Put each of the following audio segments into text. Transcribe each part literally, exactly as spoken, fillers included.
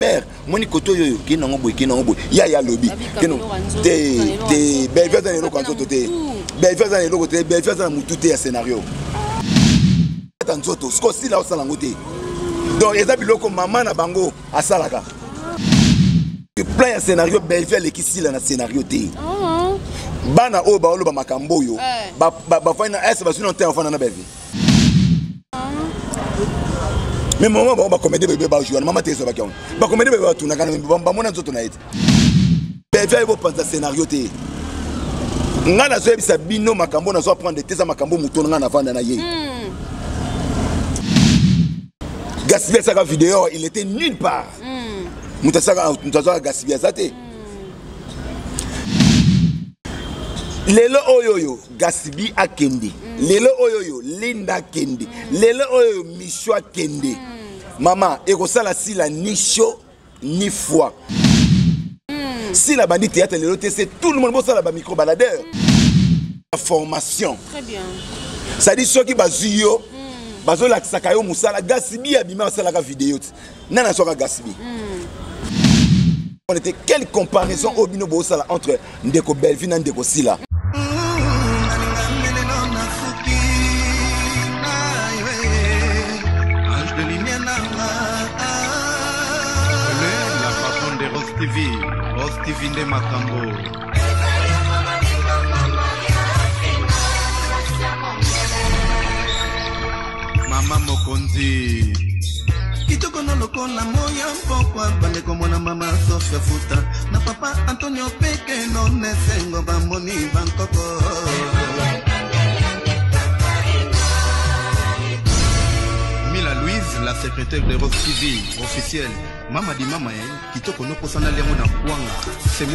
moni koto yoyo ki nango boy ki nango boy ya ya lobby keno te te Bellevue dans le kanzo te Bellevue dans le côté Bellevue dans mutu te ya scénario tanzoto sko si la osala ngote donc eza biloko maman na bango asalaka plein ya scénario Bellevue le ki sila na scénario te bana o ba oloba makambo yo ba ba fina est ba sino te enfant na Bellevue mais maman ba comédie bébé ba jouer maman te so ba kion ba comédie bébé ba tuna kana ba mona nzoto na ete Bellevue bo pensa scénario te nga na so ebisa bino makambo na so prendre te za makambo mutono nga na vanda na ye gaspiller sa vidéo il était nulle part mutasaka mutasaka gaspiller ça te lelo oyoyo Gatsibi akende lelo oyoyo Linda kende lelo oyoyo Michwa kende mama ekosala sila ni show ni foi si la bandit théâtre lelo c'est tout le monde bossa la micro baladeur la formation très bien ça dit ceux qui bazuyo bazo la sakayo musala Gatsibi abima sala ka vidéo nana soka Gatsibi on était quelle comparaison au bino bossa entre Ndeko Bellevue na Ndeko Sila. T V, Rose T V de Makambo. Mama Mokonzi. Kitoko na loko na moya mpokwa bande komona mama Sofia Futa na papa Antonio Peke no nesengo bamoni bankoko. Mila Louise, la secrétaire de Rose T V officielle. Mama di mama qui te connaît pour s'en aller c'est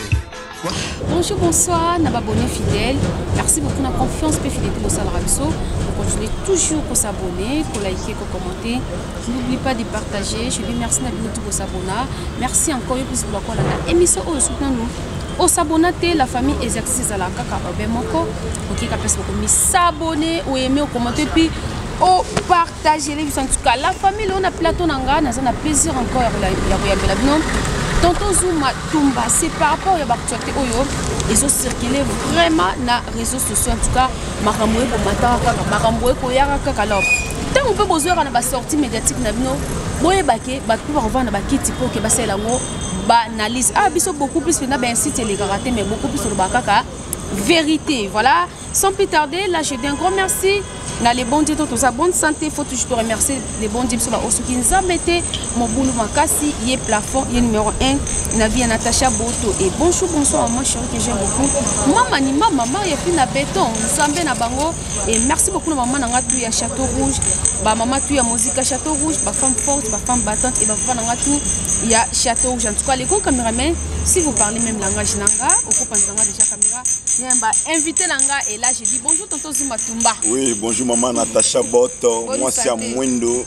bonjour, bonsoir, Nababonné fidèle. Merci beaucoup de la confiance et fidélité au Salarabiso. Vous continuez toujours à s'abonner, à liker, à commenter. N'oubliez pas de partager. Je dis merci Nabinotu pour s'abonner. Merci encore plus pour la émission au soutien nous. Au s'abonner, la famille exercice à la kaka obemoko. Ok, capes pour s'abonner ou aimer ou commenter puis au partager les en tout cas la famille on a plateau nanga na ça plaisir encore la la non tonton Zuma Tumba c'est par rapport à l'actualité oyo ils ont circulé vraiment na réseaux sociaux en tout cas makamboé pour matin kaka makamboé ko yaka kaka alors tant on peut besoin na ba sortie médiatique na bino boye baké ba tout va revendre ba kiti pour que ba c'est là ngo ba analyse ah biso beaucoup plus na ben site les karaté mais beaucoup plus sur ba kaka vérité voilà sans plus tarder là je dis un grand merci. Na les bons dieux tout ça bonne santé faut toujours te remercier les bons dieux sur la hausse qui nous a metté mon boulot makasi y est plafond y est numéro un na vie Natacha Boto et bonjour bonsoir maman chérie que j'aime beaucoup maman ni maman maman y a plus na béton sambe na bango et merci beaucoup maman na ngatu ya Château Rouge ba maman tu ya musique à Château Rouge ba femme forte ba femme battante et ba papa na ngatu ya Château Rouge en tout cas les gros caméramans si vous parlez même langage nanga au coup nanga déjà caméra y a invité nanga et là j'ai dit bonjour tonton Zuma Tumba. Oui bonjour maman Natacha Boto, moi c'est à Mwindo,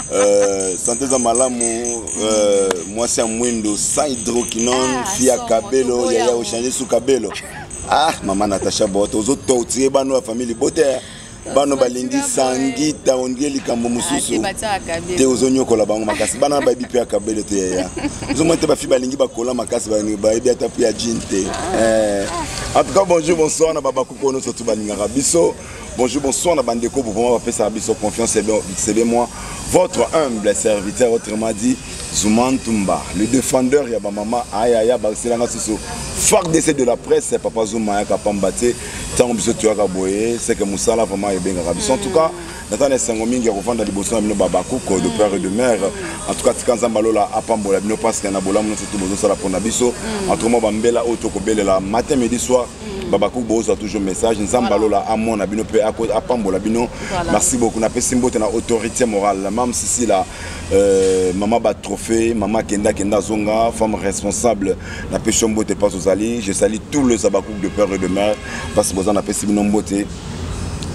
santé za malamu, moi c'est à Mwindo, sans hydroquinone, fia Kabelo, yaya au changer sous Kabelo. Ah maman Natacha Boto, aux autres tiré bano la famille Boter, bano balingi sangita ondie likambo mususu, te ozonyo kola bango makasi, bana ba bipi ya Kabelo te ya. Nous avons été bafi balingi bakola makasi ba ni ba ebi ata pia jinte. En tout cas bonjour bonsoir na baba kukono surtout balinga biso. Bonjour, bonsoir, la bande de co pour pouvoir faire sa bise confiance, c'est bien moi, votre humble serviteur, autrement dit, Zuma Tumba, le défendeur, Yaba Mama, Aya Yaba, c'est la nation, fort d'essai de la presse, c'est Papa Zuma, Kapambate, tant que tu as boyé, c'est que Moussala vraiment est bien grave. En tout cas, Nathan et Sangoming, qui revendent des boissons à Babakou, de père et de mère. En tout cas, quand Zambalola a Pambola, nous parce qu'il y a un abolam, nous sommes tous à la Ponabiso, entre moi, Bambela, Otokobele, la matin, midi, soir. Babakou Bozo a toujours message. Nzambalola Amon Abino Pe Apambola Bino. Merci beaucoup. Na Pesimbo na autorité morale. Même si la maman bat trophée, maman Kenda Kenda Zonga, femme responsable. Na Pechombo te passe aux alliés. Je salue tous les Abakou de père et de mère parce que vous en avez Pesimbo Mbote.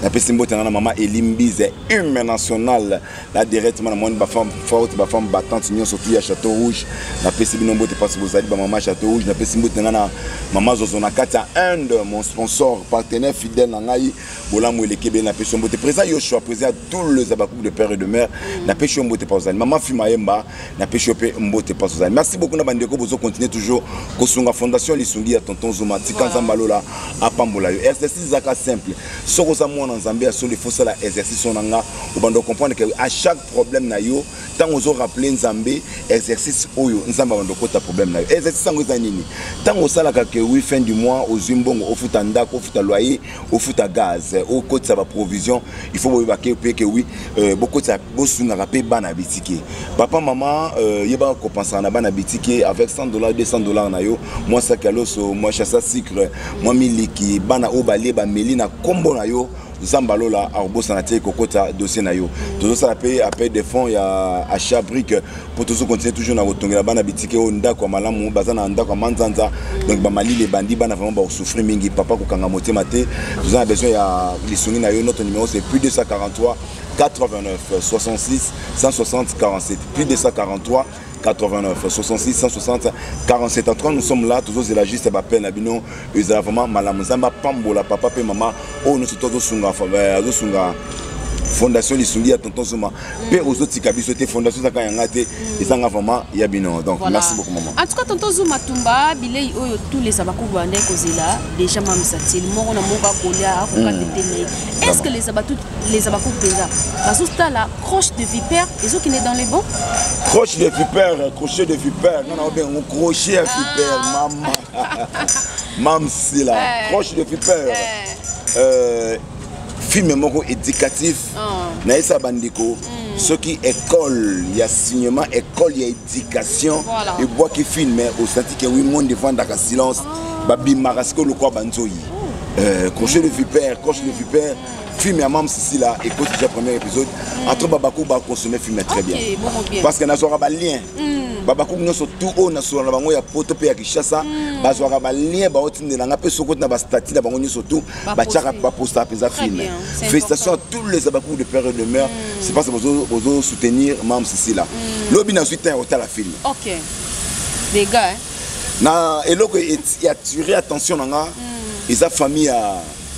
na pesi mbote na maman Elimbize humaine nationale la directement na monde ba femme forte ba femme battante nyo surtout ya Château Rouge na pesi bino mbote parce que vous allez ba maman Château Rouge na pesi mbote na maman Zozona Katia Inde mon sponsor partenaire fidèle na ngai bolamu elekebe na pesi mbote présent yo choix présent à tous les abakou de père et de mère na pesi mbote pas aux maman Fimayemba na pesi mbote pas aux merci beaucoup na bandeko bozo continuer toujours kosunga fondation lisungi ya tonton Zuma tikanza mbalola apambola yo exercice zaka simple soko sa mwana nzambe a soli faut ça la exercice onanga ou bando comprendre que à chaque problème na yo tant ozo rappeler nzambe exercice oyo nzamba bando kota problème na yo exercice ngo za nini tant osala ka ke oui fin du mois au zimbongo au futa ndako au futa loyer au futa gaz au côté ça va provision il faut boba ke que oui beaucoup ça bosunga rapé bana bitike papa maman yeba ko penser na bana bitike avec cent dollars deux cents dollars na yo moi ça kaloso moi chasse cycle moi miliki bana obale ba melina kombo na yo Zambalola arbosa na tie kokota dossier na yo toujours ça paye appel des fonds ya achat brique pour toujours continuer toujours na rotongela bana bitike o ndako malamu bazana ndako manzanza donc ba mali les bandits bana vraiment ba souffrir mingi papa ko kanga motema te nous avons besoin ya lisongi na yo notre numéro c'est plus deux cent quarante-trois quatre-vingt-neuf soixante-six cent soixante quarante-sept plus deux cent quarante-trois quatre-vingt-neuf soixante-six cent soixante quarante-sept en trois nous sommes là toujours c'est la juste ba peine abino ils ont vraiment malamu zamba pambola papa pe maman oh nous sommes tous sunga sunga fondation lisungi ya tonton Zuma pe aux autres kabiso te fondation zaka yanga te ezanga vraiment ya bino donc merci beaucoup maman en tout cas tonton Zuma tumba bilei oyo tous les abakou bande kozela déjà mam satil moko na moka kolia akoka tetene est-ce que les abatou les abakou penza baso la croche de vipère les autres qui n'est dans les bons croche de vipère crochet de vipère on a bien un crochet à vipère maman mam c'est là croche de vipère euh film moko éducatif na esa bandiko ce qui école il y a signement école il y a éducation et bois qui filme au senti que oui monde devant dans silence babi marasko le quoi banzoyi euh crochet de vipère crochet de vipère film ya mam sisi là écoute déjà premier épisode entre babako ba consommer film très bien parce que na zora ba lien babako nyonso tout o na solo na bango ya poto pe ya Kishasa bazwaka ba lien ba otindela nga pe soko na ba statut na bango nyonso tout ba tchaka ba posta peza film félicitations à tous les abakou de père et de mère c'est parce que vous vous soutenir mam sisi là lobi na suite un hôtel la film OK les gars na eloko et attirer attention nga isa famille ya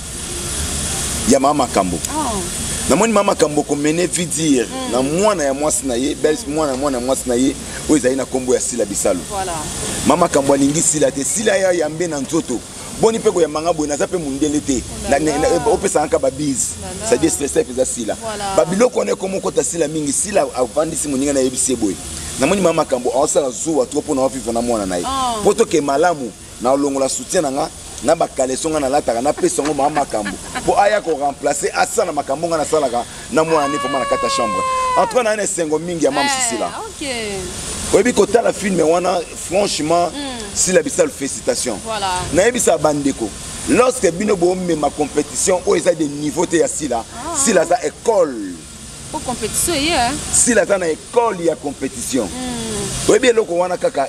ya mama Kambo na moni mama Kambo ko mener vie dire na mwana ya mwasi na ye belle mwana mwana mwasi na ye o ezali na kombo ya Sila Bisalo voilà mama Kambo alingi Sila te Sila ya yambe na nzoto boni pe ko ya manga boy na zape mundele te na opesa anka ba biz ça dit stressé peza Sila babilo kone komo kota Sila mingi Sila avandisi muninga na yebisi boy na moni mama Kambo awasala zuwa to pona wafifa na mwana na ye poto ke malamu na olongola soutien nga na ba kalesonga na lataka na pesa ngo mama Kambo po aya ko remplacer asana makambo nga na salaka na mwana ni fama na kata chambre entre na ne sengo mingi ya mam sisi là OK oyebi kota la film wana franchement Sila Bisalo félicitations voilà na yebisa bandeko lorsque bino bo ma compétition o eza des niveaux te ya Sila Sila za école pour compétition hier Sila za na école ya compétition oyebi eloko wana kaka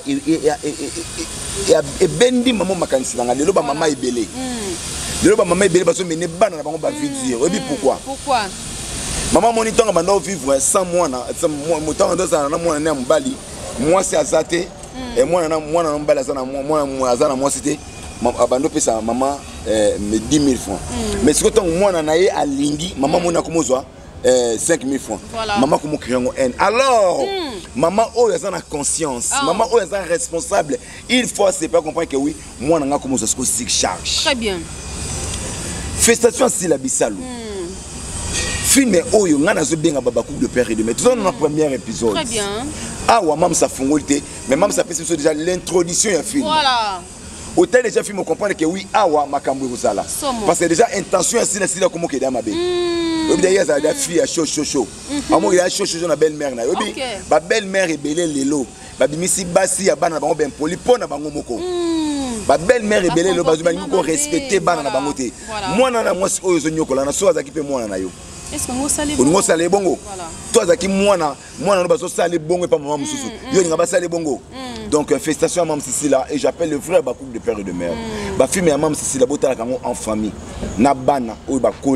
et bendi maman makanisi nanga lelo ba mama ebele lelo ba mama ebele baso mene bana na bango ba vivre oyebi pourquoi pourquoi maman moni tonga bando vivre sans mwana motonga ndoza na mwana na mbali mwasi azate et mwana na mwana na mbali azana mwana azana mwasi te abando pesa maman me dix mille francs mais siko tonga mwana na ye alingi maman mona komozwa Euh, cinq mille francs. Voilà. Maman comme créant haine. Alors, mm. maman oh elle a conscience. Oh. Maman oh elle est responsable. Il faut c'est pas comprendre que oui, moi on a comme ça se charge. Très bien. Félicitations Sila Bisalo. Mm. Film oh yo ngana zo benga babakou de père et de mère. Tout dans le premier épisode. Très bien. Ah ouais maman ça fongolité, mais maman ça fait déjà l'introduction du film. Voilà. Autant déjà film comprendre que oui ah ouais makambo kozala. Parce que déjà intention Sila Sila comme que dama be. Obi d'ailleurs ça a fille à chaud chaud chaud. Amo il a chaud chaud na belle-mère na. Obi ba belle-mère et belé lelo. Ba bimisi basi ya bana bango ben poli pona bango moko. Ba belle-mère et belé lo bazu ba ngiko respecter bana na bango te. Mwana na mwasi oyo zo nyokola na so azaki pe mwana na yo. Est-ce que ngo sale bongo? Ngo sale bongo. Toi azaki mwana mwana no bazo sale bongo pa maman mususu. Yo nga ba sale bongo. Donc félicitations à Mam Sisi là et j'appelle le vrai bakou de père et de mère. Ba film ya Mam Sisi là botala kango en famille. Na bana oyo ba koli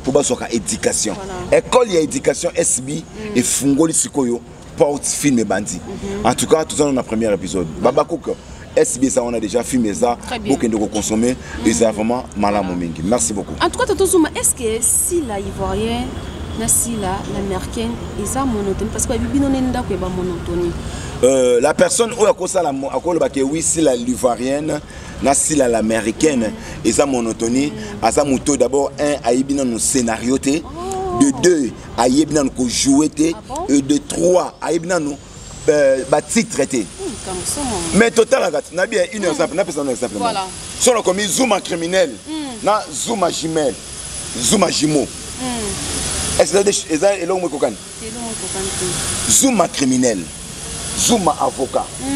pour basoka éducation école ya éducation S B et fungoli sikoyo porte film bandi en tout cas tout ça dans le premier épisode baba cook S B ça on a déjà filmé ça pour qu'on consommer et c'est vraiment malamu mingi merci beaucoup en tout cas Toto Zouma est-ce que si la ivoirienne na si la l'américaine ils ont monotonie parce que bibi non nenda ko ba monotonie Euh, la personne où a oui si la l'ivoirienne na si la l'américaine et ça monotonie à ça moto d'abord un aïbina no scénario té de deux aïbina no jouer té et de trois aïbina no ba titre té mais total na bien une exemple na personne exemple voilà sur le comme Zouma criminel na Zouma jumelle Zouma jumeau est-ce que ça est là où me cocan Zouma criminel Zouma avocat. Mm.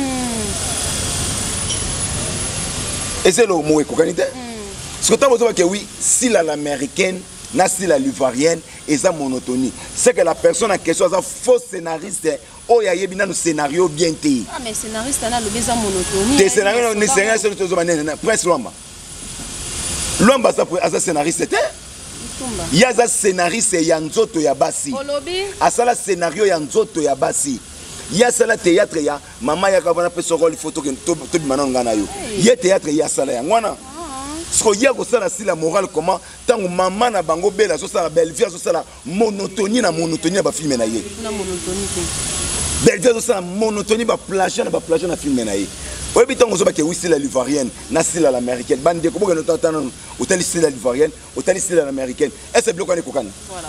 Et c'est le mot écocanité. Ce que tu as besoin que oui, si l'américaine, na si la l'ivoirienne, et ça monotonie. C'est que la personne en question est un faux scénariste. Oh, il y a un scénario bien té. Ah, mais scénariste, il y a un monotonie. Des scénarios, les scénarios, c'est le Prince Lomba. Lomba, c'est un scénariste. Il y a un scénariste, il y a un zoto yabasi. À ça, le scénario, il y a un zoto yabasi. Il y a ça théâtre ya maman ya kavana pe so rôle photo que to to manon ngana yo il y a théâtre ya ça ya ngwana ce que y a ko ça si la morale comment tant maman na bango bela so ça la belle vie so ça la monotonie na monotonie ba film na ye na monotonie belle vie so ça monotonie ba plagiat na ba plagiat na film na ye oui bitan ko so ba ke oui c'est la l'ivoirienne na c'est la l'américaine bande ko ko no tantana au tali c'est la l'ivoirienne au tali c'est la l'américaine et c'est bloqué ko kan voilà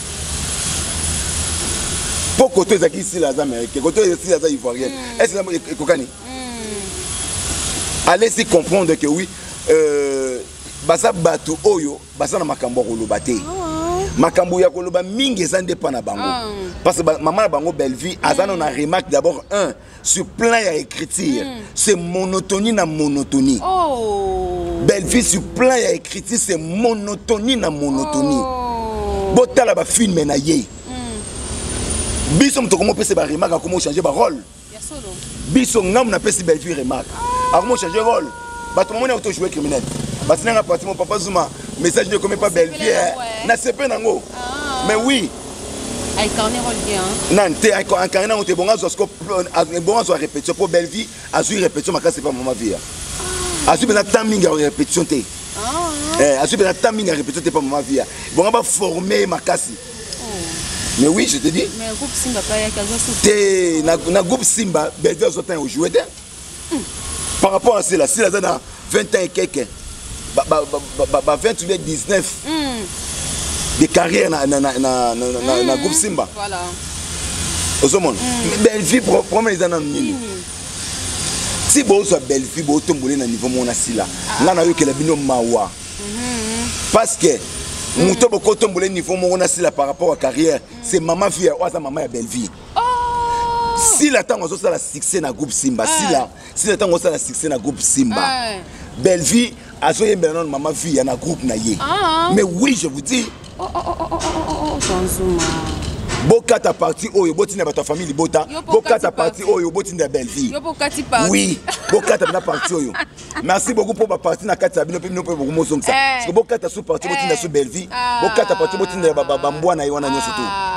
pour côté ça ici les américains côté ici les ivoiriens est-ce que kokani allez-y comprendre que oui euh basa batu oyo basa na makambo koloba te makambo ya koloba mingi ça dépend na bango parce que maman na bango belle vie azana on a remarque d'abord un sur plan ya écriture c'est monotonie na monotonie oh belle vie sur plan ya écriture c'est monotonie na monotonie botala ba film na ye biso mto comment peut se ba remarque comment changer ba rôle biso ngam na pesi belle vie remarque comment changer rôle ba tout le monde auto jouer criminel ba sinanga parti mon papa Zouma message ne comme pas belle vie na c'est pas nango mais oui ay carnet rôle bien nan te ay carnet on te bonga zo scope bonga zo répétition pour belle vie azu répétition makasi pas maman vie azu bena timing répétition te eh azu bena timing répétition te pas maman vie bonga ba former makasi. Mais oui, je te dis. Mais le groupe Simba pas y a quelque chose. Na groupe Simba, Belvia Zotin au joué. Par rapport à cela, si la zone a vingt ans et quelques, vingt ou dix-neuf de carrière na na na na na groupe Simba. Voilà. Au monde. Belvia promet les années nini. Si vous avez Belvia, vous tombez na niveau mon asila. Là na yo que la bino mawa. Parce que Mouto boko tombolé niveau mon asila par rapport à carrière, c'est maman vie ou sa maman ya belle vie. Si la temps on ça la succès na groupe Simba, si la si la temps on ça la succès na groupe Simba. Belle vie azo yembe non maman vie na groupe na ye. Mais oui, je vous dis. Oh oh oh oh oh oh Boka ta partie oyo botina ba ta famille bota. Boka ta partie oyo botina belle vie. Oui, boka ta partie oyo. Merci beaucoup pour ma partie na kati bino pe bino pe beaucoup moso ça. Parce que boka ta sous partie botina sous belle vie. Boka ta partie botina ba ba mbwa na yona nyoso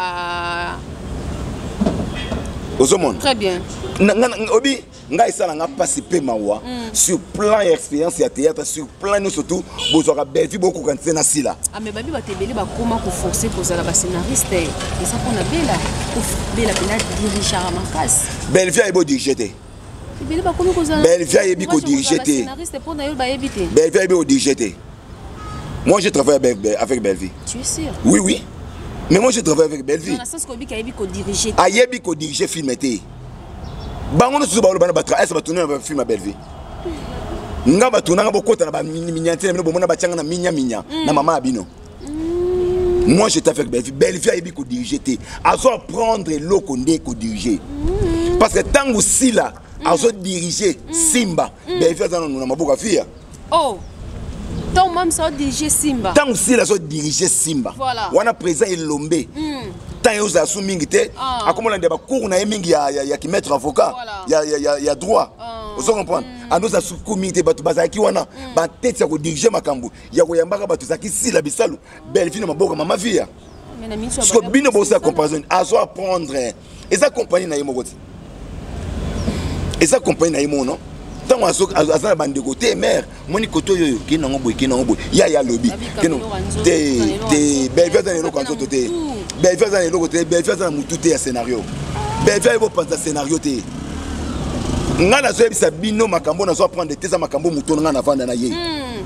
tout. Ozomon. Très bien. Obi ngai sala nga participer mawa sur plan expérience ya théâtre sur plan nous surtout bozora belle vie beaucoup quand c'est na sila. Ah mais babi ba tebeli ba comment ko forcer pour ça la scénariste et ça qu'on a bela pour bela bela diriger à makas. Belle vie ebo diriger. Belle ba comment ko ça. Belle vie ebi ko diriger. Scénariste pour na yo ba ebité. Belle vie ebo diriger. Moi je travaille avec avec Belle vie. Tu es sûr? Oui oui. Mais moi je travaille avec Belle vie. Dans le sens ko bi ka ebi ko diriger. A yebi ko diriger film été. Bango no tsuba bana batra esa batuna ba film Belle vie. Nga batuna nga bokota na ba minyantene no bomona bachanga na minya minya na mama abino. Moi j'étais avec Belle vie. Belle vie a ebi ko diriger té. Azo prendre l'oko ndé ko diriger. Parce que tango sila azo diriger Simba. Belle vie za na maboka fia. Oh. Ton même ça diriger Simba. Tango sila azo diriger Simba. Voilà. Wana président Elombe. Tant yoza sous mingi té. Akomola ndeba cours na mingi ya ya ki maître avocat. Ya ya ya droit. Vous comprenez? Ando sa sous comité batu bazaki wana ba tête ya ko diriger makambo ya ko yambaka batu zaki si la bisalu Belleville na maboka mama via. Parce que bino bossa comparaison azo apprendre et ça compagnie na yemo goti. Et ça compagnie na yemo non? Tant azo azo bande côté mère moni koto yoyo ki na ngoboy ki na ngoboy ya ya lobby ki no te te Belleville dans le kanzo te Belleville dans le côté Belleville dans mutu te ya scénario Belleville bo penser scénario te ngana zo ebisa bino makambo na zo prendre te za makambo mutu ngana vanda na ye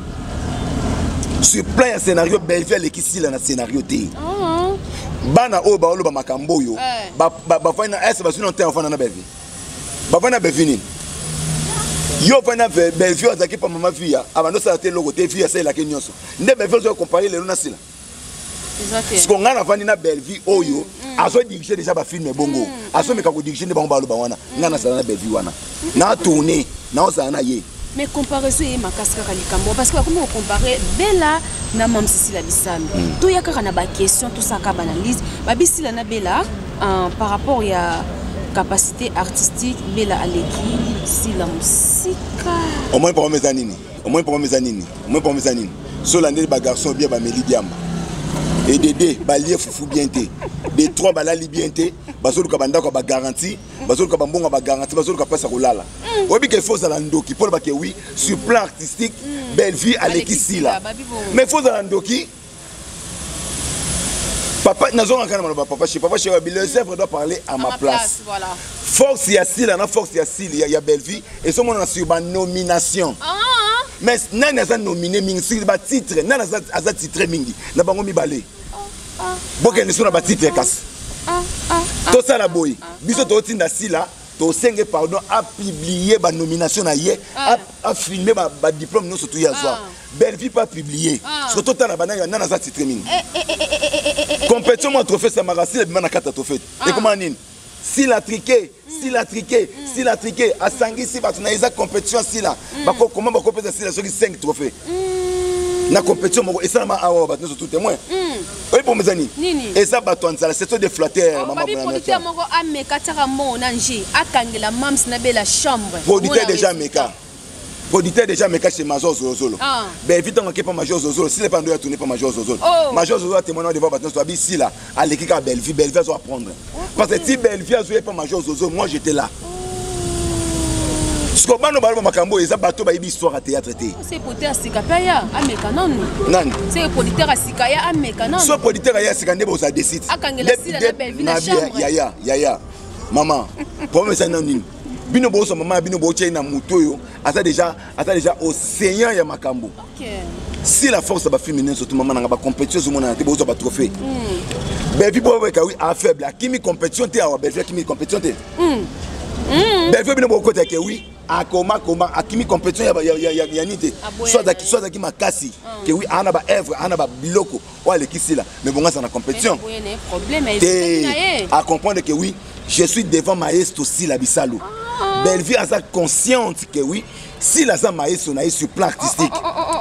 sur plan ya scénario Belleville lekisi la na scénario te bana o ba olo ba makambo yo ba ba fana ese ba sino te enfant na Belleville ba fana Belleville yo fana Belleville azaki pa mama fia abando sa te logo te fia c'est la kenyonso nde Belleville zo comparer le na sila parce qu'on a vandi na Belleville oyo azo diriger déjà ba film bongo azo meka ko diriger ne ba ngalo ba wana ngana sa na Belleville wana na tourner na osa na ye mais comparaison et makaska kalikambo parce que comment comparer Bella na mam Cécile Bissalo to ya kaka na ba question tout ça ka banalise ba Bissila na Bella par rapport ya capacité artistique Bella aleki si la musique au moins pour mes anini au moins pour mes anini au moins pour mes anini solande ba garçon bien ba Meli Diamba et Dédé balié foufou bien té des trois balali bien té basolo ka banda ko ba garantie basolo ka bambonga ba garantie basolo ka pesa kolala obi ke faut za ndoki pour ba ke oui sur plan artistique Belleville aleki sila mais faut za ndoki papa nazonga kana maloba papa chez papa chez le chef doit parler à ma place voilà force ya sila na force ya sila ya Belleville et ce monde sur ba nomination mais nana za nominé mingi sur ba titre nana za za titre mingi na bango mibale boke ni suna ba titre kas to ça la boy biso to tinda sila to senge pardon a publier ba nomination na ye a filmer ba ba diplôme no surtout ya soir Belleville pas publié surtout ta na bana nana za titre mingi compétition mo trophée ça marasi le bimana kata to fait et comment nini si la triqué si la triqué si la triqué a sangi si ba tuna eza compétition si la ba ko comment ba ko pesa si la so cinq trophées na compétition mo et ça ma awa ba tout témoin oui pour mes amis et ça ba ton ça c'est des flatteurs maman ba producteur moko ameka tara mo nanje akangela mams na Bella chambre producteur déjà meka producteur déjà meka chez Major Zozolo ben vite on pas Major Zozolo si les pas doit tourner pas Major Zozolo Major Zozolo a témoigné devant maintenant soit ici là à l'équipe à Belleville Belleville doit apprendre parce que si Belleville a joué pas Major Zozolo moi j'étais là ce qu'on va nous parler makambo et ça bateau ba histoire à théâtre té c'est producteur Sikapaya ameka non non c'est producteur Sikaya ameka non so producteur ya Sikande bo ça décide akangela si la Belleville na chambre ya ya ya ya maman pour me ça non bino boso maman bino boche na mutoyo ata déjà ata déjà océan ya makambo OK si la force ba féminine surtout maman na ba compétition zo mona te bozo ba trophée Belleville bo ka oui a faible akimi compétition te a Belleville akimi compétition te mm Belleville bino bo côté ke oui a comment comment akimi compétition ya ya ya ya nité soitaki soit aki makasi ke oui ana ba œuvre ana ba biloko o ale kisila mais bon ça na compétition problème à comprendre que oui je suis devant maestro Sila Bissalo Belleville a ça consciente que oui si la za maestro na sur plan artistique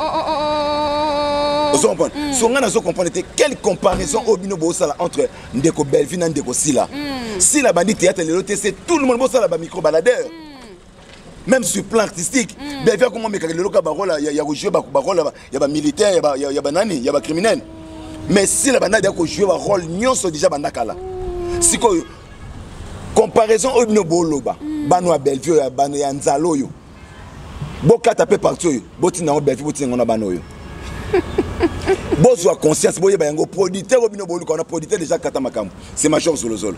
vous comprenez so on a so comprendre quelle comparaison au bino bo sala entre ndeko Belleville na ndeko Sila si la bandit théâtre le c'est tout le monde bo sala ba micro baladeur même sur plan artistique Belleville comment meka le loka ba rôle ya ya jouer ba ba rôle ya ba militaire ya ba ya ba nani ya ba criminel mais si la bandit a ko jouer ba rôle nyonso déjà bandakala siko comparaison au bino boloba bano Belleville ya bano ya nzalo yo boka taper partout yo botina o Belleville botina ngona bano yo bozo a conscience boye ba yango producteur au bino boluka on a producteur déjà kata makambo c'est Major Zolozolo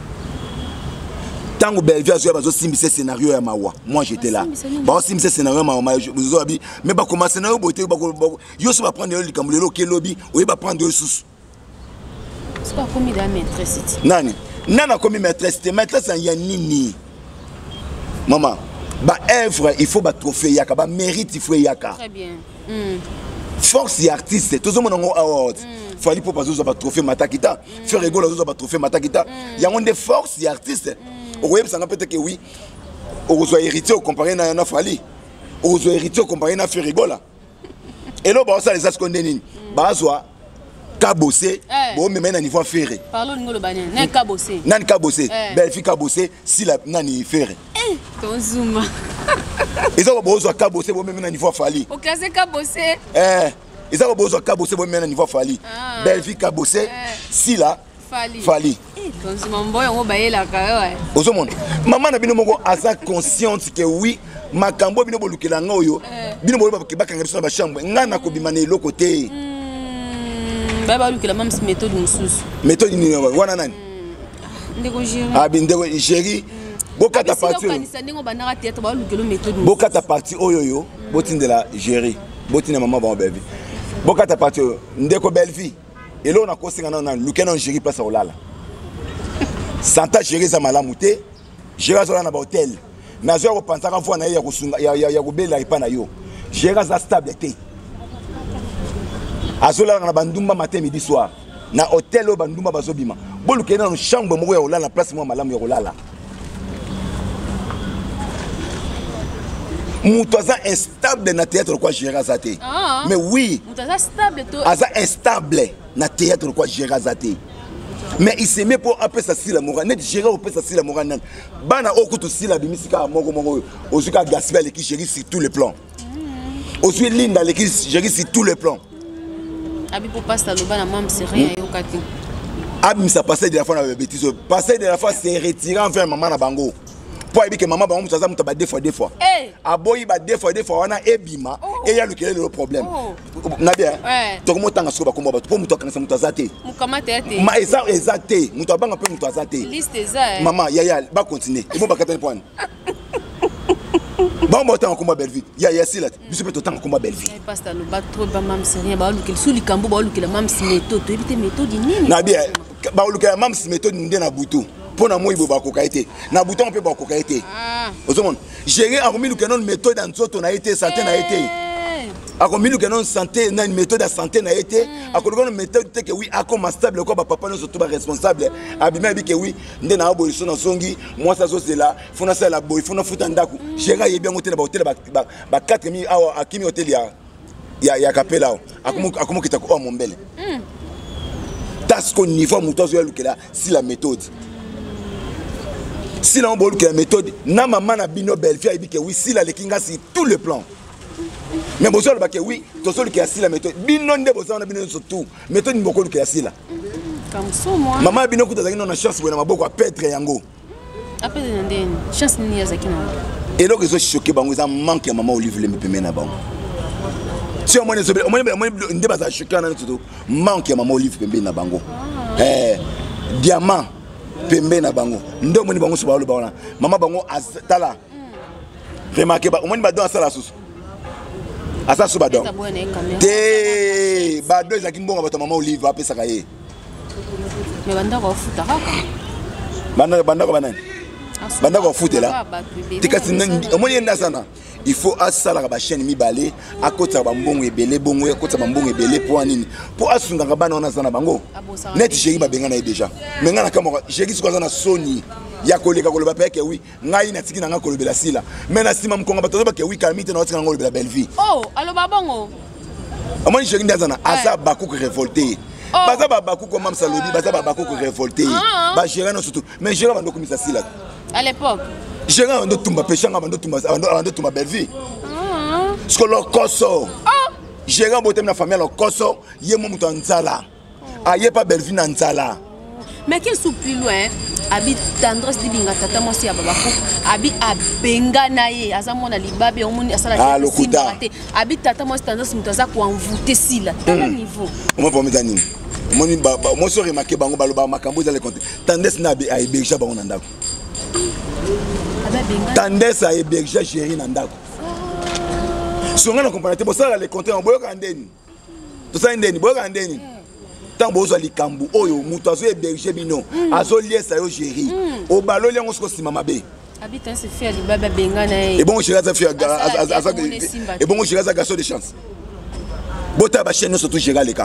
tango Belleville azo bazo simbise scénario ya mawa moi j'étais là ba simbise scénario ya mawa bozo abi mais ba commencer na yo boté ba yo so ba prendre yo likambo lelo ke lobby o ba prendre yo sous c'est pas comme il a maîtresse nani nana comme maîtresse maîtresse en ya nini maman ba œuvre il faut ba trophée yaka ba mérite il faut yaka très bien force et artiste tout le monde en award fallait pour pas zo ba trophée matakita faire rigolo zo ba trophée matakita il y a on des forces et artistes au web ça peut-être que oui au zo héritier comparé na na fali au zo héritier comparé na faire rigolo et là ba ça les as condamnés ba zo ka bosser bon mais maintenant niveau faire parlons ngolo banen nan ka bosser nan ka bosser Belleville ka bosser si la nani faire eh ton zoom Ils ont besoin de cabosser pour même niveau fali. Au classé cabosser. Eh, ils ont besoin de cabosser pour même niveau fali. Belle vie cabosser. Si là, fali. Fali. Eh, quand c'est mon boy, on va y aller là quand même. Aux hommes, maman n'a bien moko asa consciente que oui, ma cambo bino bolu kelanga oyo, bino bolu ba kebaka ngabisa ba chambre, ngana ko bimane lo côté. Ba ba lu que la même méthode mususu. Méthode ni wana nani? Ndeko gérer. Ah bin ndeko gérer. Boka ta partie. Boka ta partie oyoyo, botine de la gérer. Botine maman ba belle vie. Boka ta partie ndeko belle vie. Et là on a conseillé na lukena gérer place au lala. Santa gérer za malamu te, gérer za na ba hôtel. Mais je repense à fois na ya kusunga ya ya ya kubela ipana yo. Gérer za stable te. Azola na bandumba matin midi soir. Na hôtel o bandumba bazobima. Bolukena na chambre moko ya olala place mo malamu ya olala. Moutaza instable na théâtre quoi gérer ça te. Mais oui. Moutaza stable to. Aza instable na théâtre quoi gérer ça te. Mais il se met pour appeler ça si la morale. Net gérer au ça si la morale. Bana okutu si la bimisika moko moko. Ozuka gaspel qui gérer sur tous les plans. Ozu linda qui gérer sur tous les plans. Abi pour passer le bana mam c'est rien yo kati. Abi ça passer de la fois na bêtise. Passer de la fois c'est retirer envers maman na bango. Pour que maman bango mutaza mutaba deux fois deux fois. Eh. Aboyi ba deux fois deux fois wana ebima et ya lukele le problème. Na bien. To ko motanga soba ko mbato po mutoka na mutaza te. Mukamata te. Ma eza eza te. Muto abanga pe mutaza te. Liste eza. Maman ya ya ba continuer. Et bon ba katane point. Ba mo tanga ko mba belle vie. Ya ya silat. Biso pe to tanga ko mba belle vie. Pasteur le ba trop ba mam c'est rien ba lukele sous likambo ba lukele mam si méthode to éviter méthode nini. Na bien. Ba lukele mam si méthode ndena butu. Pour na moi ba kokaité na bouton pe ba kokaité ozomon gérer a remis le non méthode en soto na été santé na été a remis le non santé na une méthode de santé na été a ko une méthode que oui a comme stable ko ba papa no surtout ba responsable abima bi que oui ndé na abolition na songi moi ça c'est là fona ça la boy fona futa ndaku gérer bien hôtel ba hôtel ba ba quatre mille awa akimi hôtel ya ya ya kapela akumu akumu kitako o mombele tas ko niveau mutozo ya lukela si la méthode. Si l'on veut que la méthode, na maman na bino belle fille dit que oui, si la lekinga sur tout le plan. Mais besoin de que oui, tout seul qui a si la méthode, bino ne besoin na bino sur tout. Méthode ni beaucoup que si la. Comme ça moi. Maman bino kuta zakina na chance bona maboko a perdre yango. A perdre ndeni. Chance ni ya zakina. Et donc ils ont choqué bango ça manque ya maman Olive le me na bango. Si on mone on mone on ndeba za choqué na tout manque ya maman Olive pembe na bango. Eh diamant pembe na bango ndo moni bango soba lo bana mama bango tala remarqué ba moni ba don asala susu asa suba don te ba do ezaki mbonga bato mama Olive apesa ka ye mais banda ko futa kaka banda banda ko banani banda ko futela tikasi moni nda sana il faut asala ba chaîne mi balé akota ba mbongo ebele bongo akota ba mbongo ebele pour nini pour asunga ka bana ona sana bango net chéri ba benga na déjà mais ngana kama chéri siko na soni ya koleka koloba pe ke oui ngai na tiki na ngako lobela sila mais na sima mkonga bato ba ke oui kamite na tika ngolo bela belle vie oh alo ba bongo amoni chéri ndazana asa baku ko révolté baza ba baku ko mam salodi baza ba baku ko révolté ba chéri no surtout mais chéri ba ndoko misa sila à l'époque j'ai un de tout ma péché, un de tout ma un de tout ma belle vie. Ce que le coso, j'ai un beau thème de la famille, le coso, yé mon mouton nzala. Ah, yé pas belle vie nzala. Mais qu'il soit plus loin, habite tendresse de binga tata moi si à babako, habite à benga naie, à ça mon alibabe, on monte à ça la habite tata moi tendresse mutaza pour envoûter si là. Quel niveau? On va pas me donner. Moi, moi, je remarqué bango baloba makambo za le compte. Tendresse na be ay beja bango nandako. Tendance à héberger chéri nandako. Si on a compris, c'est pour ça que les comptes en boyok andeni. Tout ça andeni, boyok andeni. Tant bozo li kambu oyo mutazo héberger bino. Azo lié ça yo chéri. Au balo li on se kosi mama be. Habitant se fait ali baba benga na. Et bon chéri ça fait et bon chéri ça garçon de chance. Bota ba chaîne surtout chéri les cas.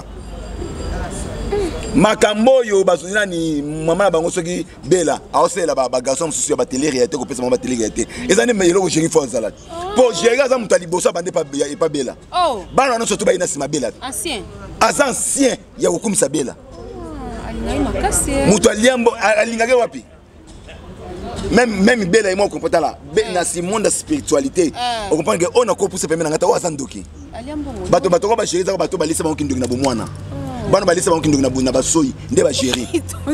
Makambo yo bazuna ni mama bango soki bela aosela ba ba garçon susu ba télé réalité ko pesa mama télé réalité ezani me yelo ko chéri fo salade po chéri za mutali boso bande pa ya pa bela oh bana no surtout ba ina sima bela ancien az ancien ya ko kumisa bela alinga makase mutali ambo alingage wapi même même bela moi comprendre là na si monde spiritualité on comprend que on a ko pousser pemena ngata wa sandoki bato bato ko ba chéri za bato ba lisa ba kindoki na bomwana bana ba lisa ba kindoki na buna ba soyi nde ba chéri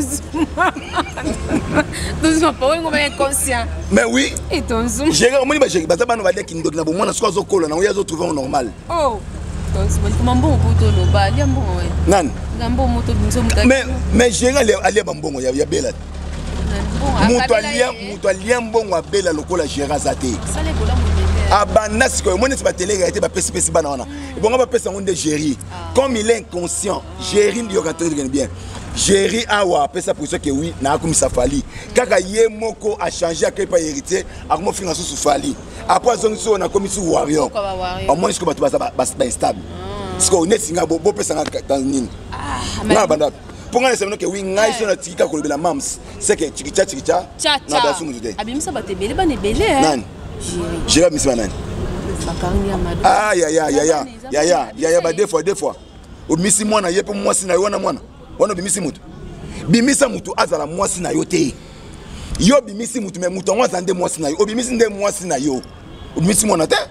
doucement pas on est inconscient mais oui et ton zoom chéri on ba chéri baza bana ba de kindoki na bomwana so zo kola na oya zo trouver normal oh mambo moto lo ba liambo ouais nan ngambo moto binzo mutaki mais mais chéri ali ali bambongo ya ya bela mutu alia mutu alia mbongo abela lokola gérant zate abana siko moni se batele ga été ba pesi pesi bana wana bonga ba pesa ngonde géri comme il est inconscient géri ndio ka très bien géri awa pesa pour ce que oui na akumisa fali kaka ye moko a changé akay pa héritier akomo finga sous fali après zongi so na komisi warrior au moins siko batu ba ba stable siko ne singa bo pesa nga nini na banda ponga na semeno ke wi ngai so na tikika ko lebela mams c'est que tikicha tikicha na ba sungu de abimisa batebele bane bele hein nan jira misima nani ah ya ya ya ya ya ya ya ya ba deux fois deux fois o misi mwana yepo mwasi na yona mwana wana bimisi mutu bimisa mutu azala mwasi na yo te yo bimisi mutu me mutu ngwa zande mwasi na yo o bimisi nde mwasi na yo o bimisi mwana te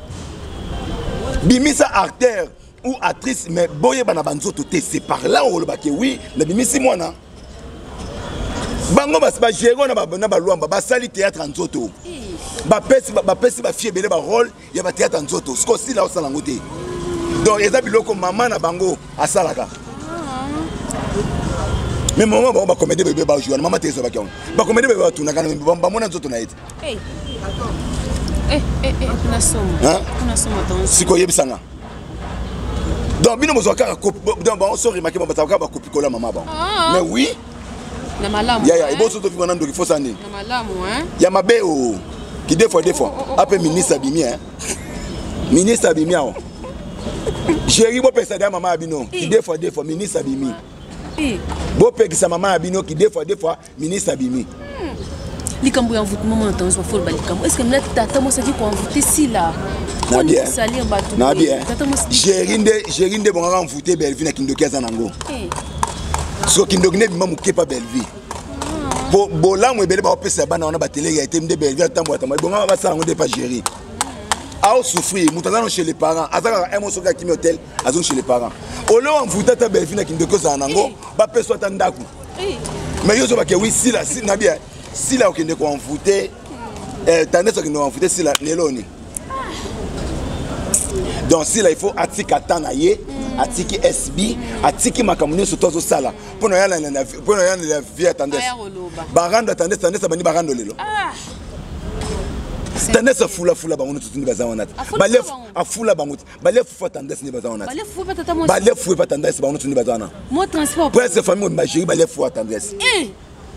bimisa acteur ou actrice mais boye bana banzoto te c'est par là on le ba ke oui le bimisi mwana bango bas ba gérer na ba na ba luamba ba sali théâtre en nzoto ba pesi ba pesi ba fie belé ba rôle ya ba théâtre en nzoto ce ko si là au sala ngote donc eza biloko mama na bango asalaka mais maman ba ba comédie bébé ba jouer maman te so ba kion ba comédie bébé ba tuna kana ba mona nzoto na ete eh eh eh kuna somo kuna somo dans siko yebisanga donc bino mozo kaka donc ba on so remarquer ba ba ba copie coller maman ba mais oui na malamu ya ya ibo so to vivana ndo kifosa nini na malamu hein ya mabeo qui des fois des fois après ministre abimi hein ministre abimi ao Jéri bo pesa da maman abino qui des fois des fois ministre abimi bo pesa maman abino qui des fois des fois ministre abimi likambo ya envoûtement maintenant so faut likambo est-ce que mna tata mo saki ko envoûter si là na bien salir batou na bien Jéri nde Jéri nde bonga envoûter Belleville na kindoki za nango so kindoki ne bima mukepa Belleville bo bolango ebele ba opesa bana wana ba télé ya été mde Belleville tambo tambo bonga ba sala ngonde pas Jéri a souffrir mutazano chez les parents azaka un moso ka kimi hôtel azon chez les parents olo envoûter ta Belleville na kindoki za nango ba peso ta ndaku mais yo so ba ke oui si la si na bien si là okende ko envoûter euh tandis que nous envoûter si la neloni donc si là il faut atika tanaye atiki S B atiki makamuni so tozo sala pono yana na pono yana la vie attendez barando attendez attendez ça bani barando lelo tandis ça fula fula bango tutundi bazawana balef afula bango balef fo tandis ni bazawana balef fo pas tata mo balef fo pas tandis bango tutundi bazawana mo transport pour cette famille magique balef fo tandis eh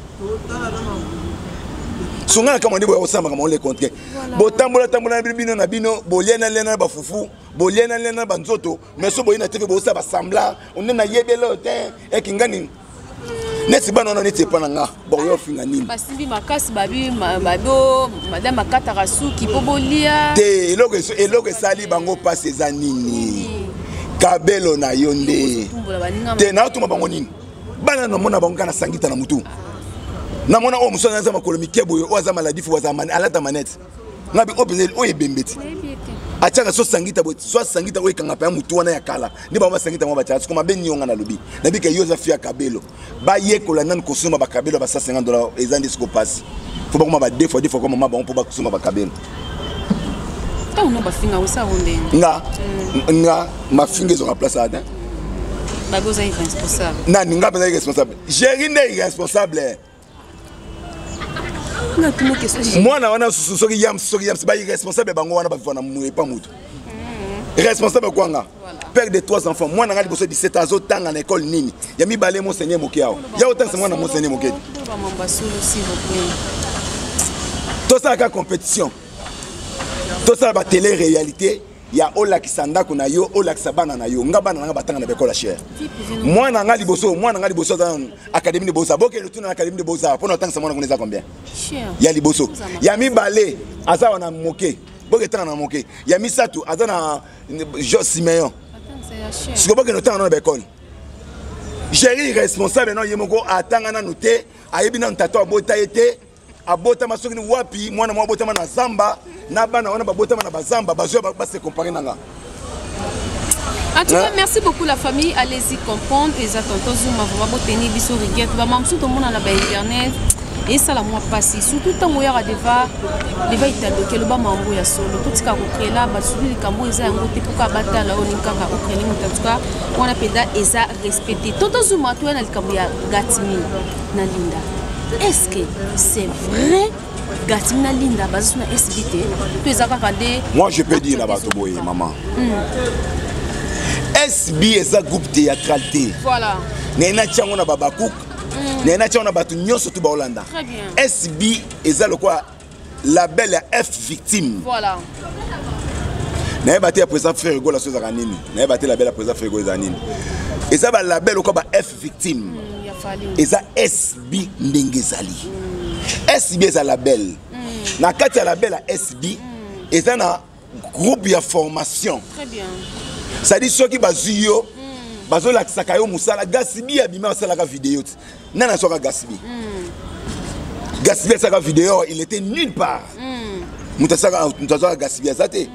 songa kama ndebo osamba kama on les compter botambola tambola bino na bino boliena lena ba fufu boliena lena ba nzoto mais so boyina tv bo sa ba sambla on na yebelo te e kingani nesi bana on neti pa nga bo yo finga nini basimbi makasi babi mabo madame makata rasuki po bolia te eloko eloko sali bango passe za nini kabelo na yonde te na tuma bango nini bana na mona bango kana sangita na mutu na mona o muso nza makolo mikebo o aza maladie fo aza man alata manette ngabi obezel o ebembeti achaka so sangita bo so sangita o ikanga pa mutu wana ya kala ndi ba sangita mo bacha kuma beni yonga na lobi na bika yoza fia kabelo ba yekola nan kosoma ba kabelo ba cinquante dollars ezandi siko pass fo ba kuma ba deux fois deux fois comme mama ba on peut ba kosoma ba kabelo ta uno ba finga usa honde nga nga ma finga zo na place ada ba goza irresponsable na ninga ba irresponsable Jéri n'est irresponsable mwana wana soki yam soki yam ba irresponsable bango wana ba vivana mu pas mutu responsable kwanga père de trois enfants mwana ngali boso dix-sept ans azotanga na école nini ya mibale mo seigneur mokiao ya otanga mwana mo seigneur mokedi to ça ka compétition to ça ba télé réalité ya ola kisanda kuna yo ola kisabana na yo ngabana nga batanga na bekola cher mwana ngali boso mwana ngali boso dans académie de bosa boke le tuna académie de bosa pour n'entendre ça mwana connaît combien cher ya liboso ya mi balé aza wana moke boke tanga na moke ya mi satu aza na Jo Simeon ce que boke no tanga na bekola Jéri responsable non yemoko atanga na noté ayebi na ntato abota été abotama soki ni wapi mwana mwa abotama na zamba na bana wana babotama na bazamba bazo ba se comparer nanga. En tout cas, merci beaucoup la famille. Allez-y comprendre. Et tonton Zouma, vous va tenir biso rigueur. Tu vas m'en tout le monde dans internet. Et ça la moi passé. Surtout tant où il y a des va, des va italo que le bas mambo ya solo. Tout ce qu'on crée là, bah celui qui cambo ils ont un côté pour qu'abattre là on y kanga au créer. En tout cas, on a péda et ça respecté. Tonton Zouma, toi na le cambo ya Gatimi na Linda. Est-ce que c'est vrai? Gatimi na Linda, base sur la S B T. Tu es à regarder. Moi je peux dire là-bas, maman. S B est un groupe théâtralité. Voilà. Nena tchango na babakouk. Nena tchango na batu nyoso tu ba Hollanda. Très bien. S B est le quoi label ya F victime. Voilà. Na ba te président Fergo la chose nini. Na ba te label la président Fergo za nini. Et ça ba label quoi ba F victime. Il a fallu. Et ça S B ndengezali. S B est un label. Na kati ya label ya S B et ça na groupe ya formation. Très bien. Ça dit ceux qui bazuyo bazo la sakayo musala Gasibi abima sala ka vidéo nana soka Gasibi Gasibi saka vidéo il était nulle part mutasaka mutasaka Gasibi azate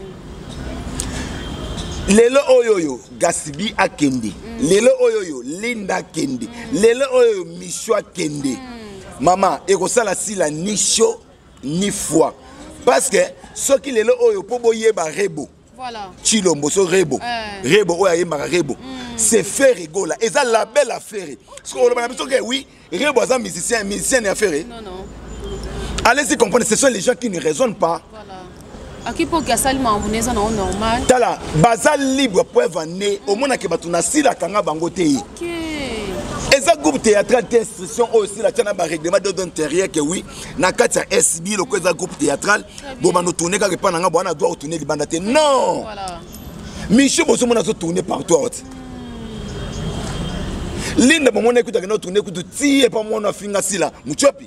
lelo oyoyo Gasibi akende lelo oyoyo Linda kende lelo oyoyo Mishwa kende maman ekosala sila ni chaud ni froid parce que ceux qui lelo oyo po boyeba rebo. Voilà. Chilombo so rebo. Euh. Rebo oya yemaka rebo. Mm. C'est faire rigola. Et ça la belle affaire. Parce qu'on a l'impression que oui, rebo est un musicien, musicien n'est affaire. Non non. Allez-y comprendre, ce sont les gens qui ne raisonnent pas. Voilà. À qui pour que ça lui m'embonne ça normal. Tala, bazal libre pour venir au monde que batuna si la kanga bangote. OK. Et ça groupe théâtral d'instruction aussi la tana ba règlement d'intérieur que oui, na katia S B le quoi groupe théâtral, bon ba no tourner quand pas nga bwana doit tourner libanda te. Non. Voilà. Michel boso mona so tourner partout. Linda bon mona écoute que no tourner écoute ti et pas mona finga sila, muchopi.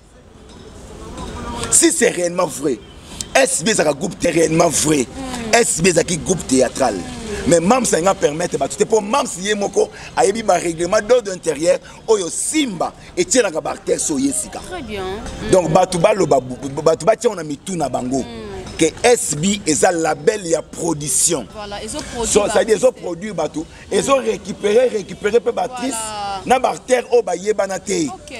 Si c'est réellement vrai, S B c'est un groupe réellement vrai. S B c'est un groupe théâtral. Mais même ça va permettre de pour même si moko ayebi ba règlement d'ordre intérieur oyo simba et tient la barrière soyesika. Très bien. Donc batuba lo batuba tient on a mis tout na bango que S B est un label ya production. Voilà, ils ont produit. So, ça dit ils ont produit batu, ils ont récupéré récupéré peu batrice na barrière o ba yebana te. OK.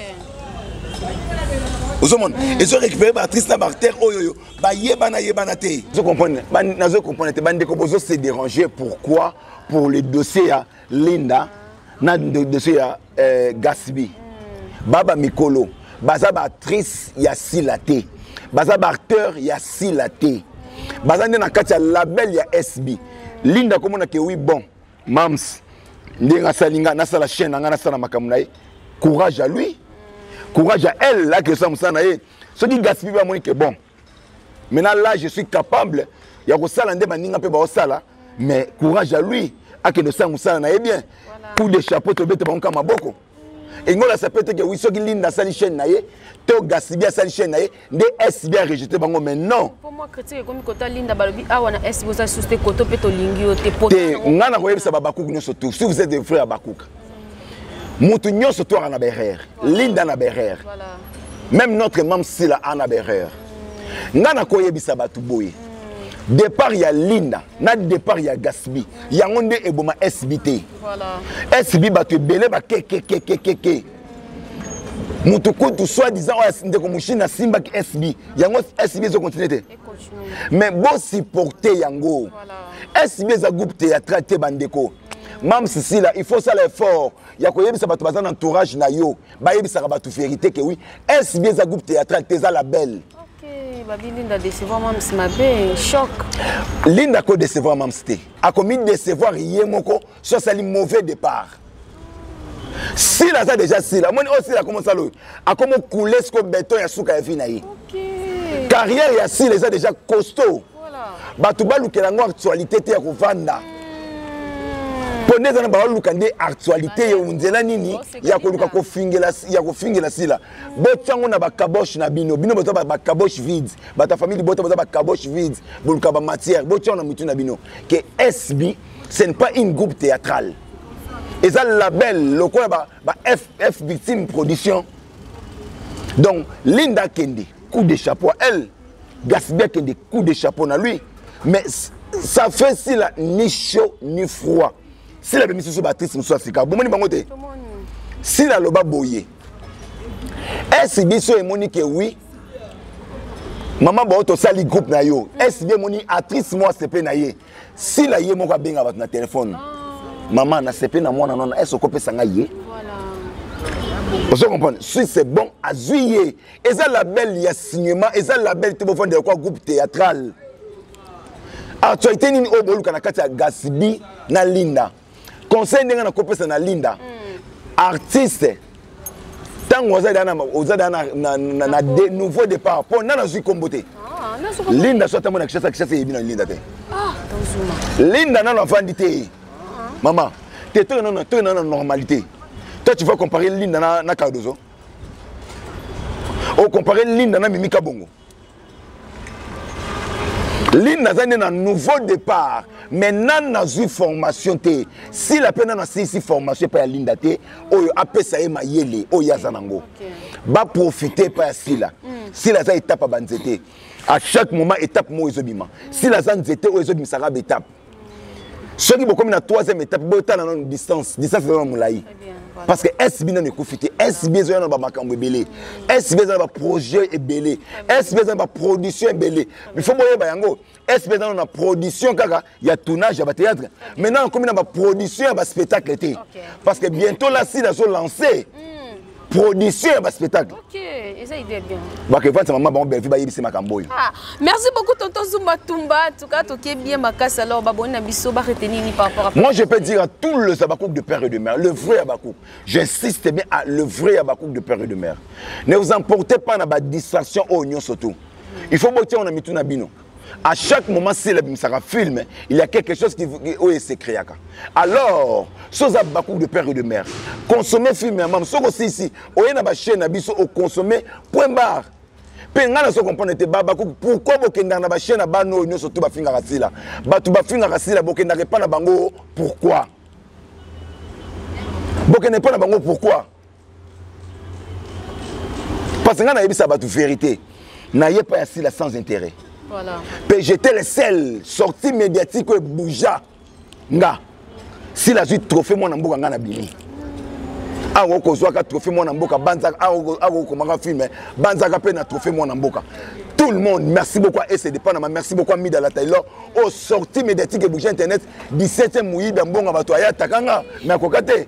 Ils ont récupéré Patrice Nabarter, oh yo yo, bah yebana yebana te. Vous comprenez? Vous comprenez? Bande composo s'est dérangé. Pourquoi? Pour les dossiers à Linda, na dossier à Gasibi, Baba Mikolo, Baza Patrice Yasilate, Baza Barter Yasilate, Baza na katia label ya S B. Linda comme on a que oui bon, Mams, ndenga salinga na sala chaîne na sala makamunae, courage à lui. Courage à elle là que ça me s'en aille. Ce qui gaspille va moins que bon. Maintenant là je suis capable. Il y a que ça l'endé maninga pe ba sala. Mais courage à lui. À que de ça me s'en aille bien. Coup de chapeau to bete ba on kama boko. Et ngola ça peut être que oui ce qui linda sali chaîne naie. To gaspille sali chaîne naie. De S bien rejeté bango mais non. Pour moi critique comme kota linda balobi ah wana S boza susté koto pe to lingi o te poto. Ngana ko yebisa babakouk nyoso tout. Si vous êtes des frères babakouk. Moutou nyoso toi en aberreur, Linda en aberreur. Même notre mam sila en aberreur. Ngana koye bisaba tuboye. Départ ya Linda, na départ ya Gasbi. Ya ngonde eboma S B T. Voilà. S B ba te belé ba ke ke ke ke ke ke. Moutou kutu soit disant o ndeko mushina simba ki S B. Yango S B zo continuer. Mais bon supporter yango. Voilà. S B za groupe théâtral te bandeko. Même si là, il faut ça l'effort. Il y a quoi ça va te entourage na yo. Ba yebi ça va te vérité que oui. S B za groupe théâtral teza la belle. OK, babi Linda décevoir même si ma bé choc. Linda ko décevoir même c'était. A commis décevoir yemoko soit ça li mauvais départ. Si là ça déjà si là, moi aussi là comment ça lo. A comment couler ce que béton ya souka ya finayi. OK. Carrière ya si les a déjà costaud. Voilà. Ba tu ba lukela ngo actualité te ya kovanda. Pone za na ba lukande actualité yo nzela nini ya ko luka ko fingela ya ko fingela sila bo tsango na ba kabosh na bino bino boto ba kabosh vide ba ta famille boto boto ba kabosh vide bo luka ba matière bo tsango na mutu na bino que S B ce n'est pas une groupe théâtral et ça label le quoi ba ba F F victime production Donc, Linda Kendi, coup de chapeau à elle. Gaspia Kendi, coup de chapeau à lui. Mais ça fait si la ni chaud ni froid. Si la bémission sur Patrice Moussa Africa, bon, si la loba boye, est-ce que c'est Monique oui? Maman ba auto sali groupe na yo. Est-ce bien moni actrice moi C P na ye. Si la ye moko benga ba na téléphone. Maman na C P na moi na non est-ce ko pesa nga ye. Voilà. Vous comprenez? Si c'est bon à juillet, et ça label il y a signement, et ça label tu peux de quoi groupe théâtral. Actualité ni o bolu kana kati ya Gasibi na Linda. Conseil ndenga na ko pesa na Linda. Artiste tant que vous avez un nouveau départ, pour nous suis comboté. Linda soit à mon accès à chasser Linda. Linda n'a pas dit maman, tu es dans la normalité. Toi tu vas comparer Linda à Cardozo. Ou comparer Linda à Mimika Bongo. Linda a un nouveau départ. Maintenant, dans une formation, si la peine dans une formation par Linda, on a appelé ça ma yele, on y a zanango. Va profiter par Sila. Si la étape à banzete, à chaque moment étape mo ezobima. Si la zanzete o ezobima ça va étape. Ceux qui vont comme la troisième étape, ils sont dans une distance, distance de l'Aïe. Parce que S B n'est pas profité, S B est dans le belé, S B est dans le projet et belé, S B est dans la production et belé. Il faut voir Bayango, S B est dans la production, il y a tournage, il y a théâtre. Maintenant, comme il y a production, il y a spectacle. Parce que bientôt là, si la sont lancée, production et spectacle. Ok, et ça il est bien. Bah que votre maman bon belle vie c'est Makamboy. Ah, merci beaucoup tonton Zumba Tumba. En tout cas, toqué bien ma casse alors ba bonne biso ba retenir ni par rapport à. Moi je peux dire à tout le Abakouk de père et de mère, le vrai Abakouk. J'insiste bien à le vrai Abakouk de père et de mère. Ne vous emportez pas dans la distraction au oignon surtout. Il faut botter on a mis tout na bino. À chaque moment, si le film, il y a quelque chose qui est secret. Alors, si vous avez beaucoup de père et de mère, consommez film, maman, si vous ici, vous avez une chaîne, vous consommez, point barre. Pourquoi vous avez une chaîne, vous avez une chaîne, vous avez une chaîne, vous avez une chaîne, vous avez une pourquoi? Vous n'avez pas de pourquoi? Parce que vous avez une vérité. Vous n'avez pas sans intérêt. Voilà. J'étais le seul sortie médiatique qui bougea. Nga. Si la suite trophée mon amboka ngana bini. Ah woko zoaka trophée mon amboka banza ah woko manga film banza ka pe na trophée mon amboka. Tout le monde merci beaucoup à S D P merci beaucoup à Mida la Taylor au sortie médiatique et bouger internet dix-septième mouyi bambonga bato aya takanga mais kokate.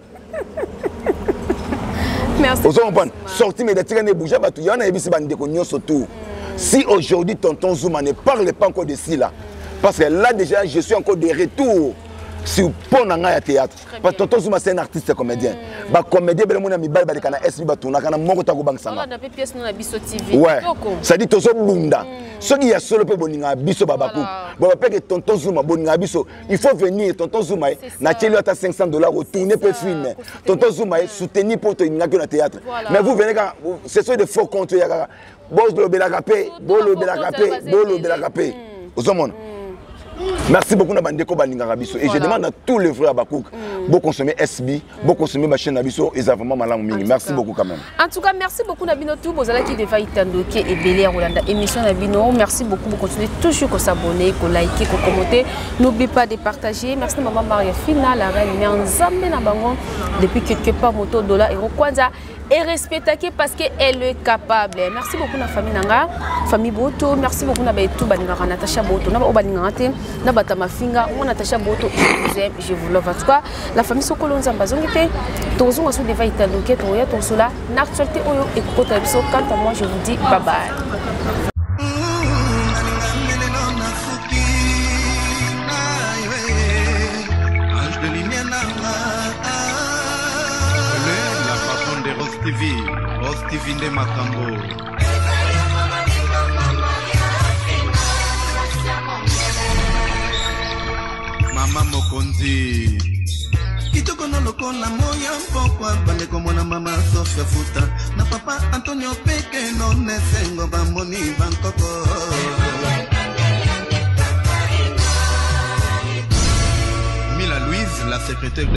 Merci. Vous comprenez? Sortie médiatique et bouger bato yana ebisi bande ko nyoso tout. Si aujourd'hui tonton Zouma ne parle pas encore de cela, parce que là déjà je suis encore de retour sur pont à théâtre. Parce que tonton Zouma c'est un artiste comédien. Bah comédien bel mon ami bal bal kana S B batuna kana moko ta ko bank sanga. On a pièce non na biso T V. Ouais. Ça dit tozo bunda. Ce qui y a solo pe boninga biso babaku. Bon pas que tonton Zouma boninga biso, il faut venir tonton Zouma na tcheli à cinq cents dollars retourner pour filmer. Tonton Zouma soutenir pour te na que le théâtre. Mais vous venez quand ce sont des faux comptes ya Bolo Belagapé, Bolo Belagapé, Bolo Belagapé. Merci beaucoup Nabandeko Balingarabiso. Et je demande à tous les frères Abakouk, vous consommer S B, vous consommer ma chaîne Nabiso, et ça vraiment malin. Merci beaucoup quand même. En tout cas, merci beaucoup Nabino tout. Vous allez qui devait y et Bélé Rolanda émission Nabino. Merci beaucoup. Vous continuez toujours à s'abonner, à liker, à commenter. N'oubliez pas de partager. Merci maman Maria Fina, la reine Nyanzambe Nabangon depuis quelque part moto dollar et Rokwanza. Et respecter parce qu'elle est capable. Merci beaucoup na famille nanga, famille Boto. Merci beaucoup na Betou Baningara Natacha Boto. Na Obaningate, na Batama Finga, on Natacha Boto. Je vous aime, je vous love. En tout cas, la famille Sokolo Nzambazongite, Tozo Masu Deva Italoke, Toya Tosola, N'actualité Oyo et Kokota Biso. Quant à moi, je vous dis bye bye. T V, Ross T V de Makambo. Mama Mokonzi. Kitoko no lokola moya mpokwa bande komona mama Sofia Futa na papa Antonio Peke no nesengo bamoni bankoko.